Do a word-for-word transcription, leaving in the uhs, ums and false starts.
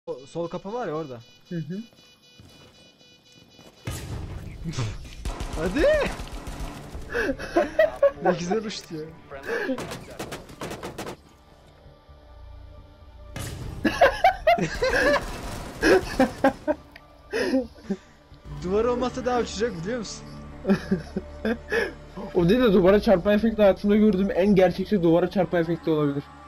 O sol kapı var ya orada. Hı hı. Hadi. Ne güzel uçtu ya. Duvar olmasa daha uçacak biliyor musun? O değil de duvara çarpma efekti hayatımda gördüğüm en gerçekçi duvara çarpma efekti olabilir.